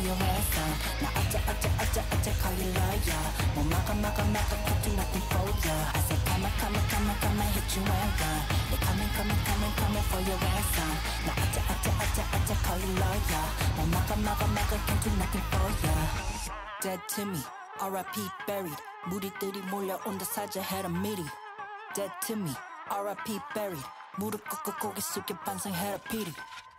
your ransom. 나 어째 call you lawyer. 뭐 막아 can't do nothing for ya. I say come on, hit you and run. They coming for your ransom. 나 어째 call you lawyer. 뭐 막아 can't do nothing for ya. Dead to me, R.I.P. buried. 무리들이 몰려온다 사자해라 미리. Dead to me, R.I.P. buried. 무릎 꿇고 고개 숙여 반성해라 피리.